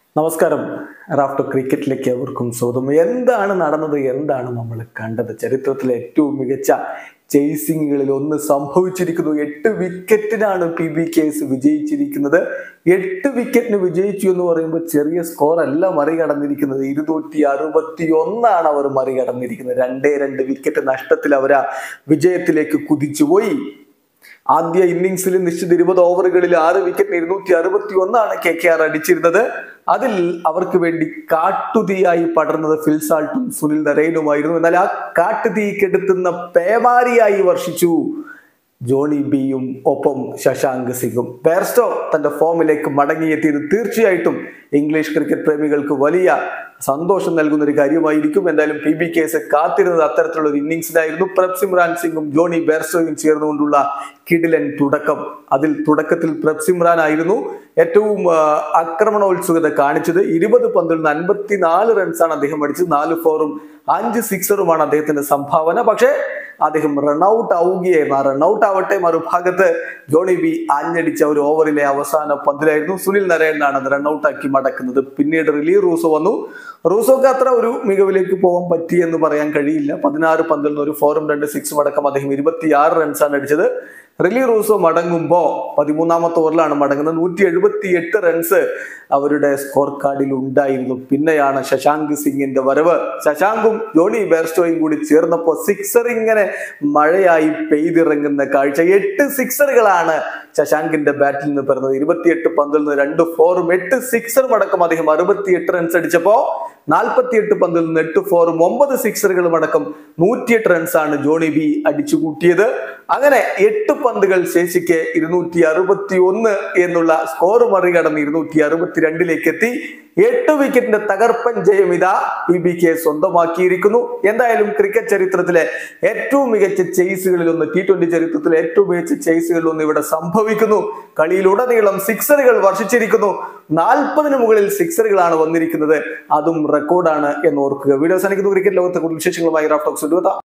നമസ്കാരം. റാഫ്റ്റോ ക്രിക്കറ്റിലേക്ക് അവർക്കും സ്വാഗതം. എന്താണ് നടന്നത്, എന്താണ് നമ്മൾ കണ്ടത്? ചരിത്രത്തിലെ ഏറ്റവും മികച്ച ചേസിങ്ങുകളിൽ ഒന്ന് സംഭവിച്ചിരിക്കുന്നു. 8 വിക്കറ്റിനാണ് PBKS വിജയിച്ചിരിക്കുന്നത്. 8 വിക്കറ്റിന് വിജയിച്ചു എന്ന് പറയുമ്പോൾ ചെറിയ സ്കോർ അല്ല മറികടന്നിരിക്കുന്നത്. 261 അവർ മറികടന്നിരിക്കുന്നത്. 2 വിക്കറ്റ് നഷ്ടത്തിൽ അവർ ആ വിജയത്തിലേക്ക് കുതിച്ചുപോയി. ആദ്യ ഇന്നിംഗ്സിൽ നിശ്ചിത 20 ഓവറുകളിൽ 6 വിക്കറ്റിന് 261 KKR അടിച്ചിരുന്നത്. അതിൽ അവർക്ക് വേണ്ടി കാട്ടുതീയായി പടർന്നത് ഫിൽ സാൾട്ടും സുനിൽ നരൈനുമായിരുന്നു. എന്നാൽ ആ കാട്ടുതീ കെടുത്തുന്ന പേമാരിയായി വർഷിച്ചു ജോണി ബിയും ഒപ്പം ശശാങ്ക് സിംഗും. ബെയർസ്റ്റോ തന്റെ ഫോമിലേക്ക് മടങ്ങിയെത്തിയത് തീർച്ചയായിട്ടും ഇംഗ്ലീഷ് ക്രിക്കറ്റ് പ്രേമികൾക്ക് വലിയ സന്തോഷം നൽകുന്ന ഒരു കാര്യമായിരിക്കും. എന്തായാലും PBKS കാത്തിരുന്നത് അത്തരത്തിലുള്ള ഒരു ഇന്നിംഗ്സിലായിരുന്നു. പ്രഭ്സിമ്രാൻ സിംഗും ജോണി ബെയർസ്റ്റോയും ചേർന്നുകൊണ്ടുള്ള കിടിലൻ തുടക്കം. അതിൽ തുടക്കത്തിൽ പ്രഭ്സിമ്രാൻ ആയിരുന്നു ഏറ്റവും ആക്രമണോത്സുകത കാണിച്ചത്. 20 പന്തിൽ 54 റൺസാണ് അദ്ദേഹം അടിച്ചത്. 4 4ഉം 5 6ഉമാണ് അദ്ദേഹത്തിന്റെ സംഭാവന. പക്ഷേ അദ്ദേഹം റൺഔട്ട് ആവുകയായിരുന്നു. ആ റൺഔട്ട് ആവട്ടെ, മറുഭാഗത്ത് ജോണി ബി ആഞ്ഞടിച്ച ഒരു ഓവറിലെ അവസാന പന്തിലായിരുന്നു സുനിൽ നരൈനാണ് അത് റൺഔട്ടാക്കി മടക്കുന്നത്. പിന്നീട് റിലി റൂസോ വന്നു. റൂസോക്ക് അത്ര ഒരു മികവിലേക്ക് പോകാൻ പറ്റിയെന്ന് പറയാൻ കഴിയില്ല. 16 പന്തിൽ നിന്ന് ഒരു 4ഉം 2 6ഉം അടക്കം അദ്ദേഹം 26 റൺസാണ് അടിച്ചത്. റിലി റൂസോ മടങ്ങുമ്പോൾ 13ാമത്തെ ഓവറിലാണ് മടങ്ങുന്നത്. 178 റൺസ് അവരുടെ സ്കോർ കാർഡിൽ ഉണ്ടായിരുന്നു. പിന്നെയാണ് ശശാങ്ക് സിംഗിന്റെ വരവ്. ശശാങ്കും ജോണി ബെയർസ്റ്റോയും കൂടി ചേർന്നപ്പോൾ സിക്സർ ഇങ്ങനെ മഴയായി പെയ്തിറങ്ങുന്ന കാഴ്ച. 8 സിക്സറുകളാണ് ശശാങ്കിന്റെ ബാറ്റിൽ നിന്ന് പിറന്നത്. 28 പന്തിൽ നിന്ന് 2 4ഉം 8 6ഉം അടക്കം അദ്ദേഹം 68 റൺസ് അടിച്ചപ്പോ 48 പന്തിൽ നിന്ന് 8 4ഉം 9 സിക്സറുകളും അടക്കം 108 റൺസാണ് ജോണി ബി അടിച്ചു കൂട്ടിയത്. അങ്ങനെ 8 പന്തുകൾ ശേഷിക്കെ 261 എന്നുള്ള സ്കോർ മറികടന്ന് 262 എത്തി. 8 വിക്കറ്റിന്റെ തകർപ്പൻ ജയം ഇതാ PBKS സ്വന്തമാക്കിയിരിക്കുന്നു. എന്തായാലും ക്രിക്കറ്റ് ചരിത്രത്തിലെ ഏറ്റവും മികച്ച ചേസുകളിൽ ഒന്ന്, T20 ചരിത്രത്തിലെ ഏറ്റവും മികച്ച ചേസുകളിൽ ഒന്ന് ഇവിടെ സംഭവിക്കുന്നു. കളിയിലുടനീളം സിക്സറുകൾ വർഷിച്ചിരിക്കുന്നു. 40ന് മുകളിൽ സിക്സറുകളാണ് വന്നിരിക്കുന്നത്. അതും റെക്കോർഡാണ് എന്ന് ഓർക്കുക. വീഡിയോ അവസാനിക്കുന്നു. ക്രിക്കറ്റ് ലോകത്തെ കൂടുതൽ വിശേഷങ്ങളുമായി റാഫ്റ്റോക്സ്.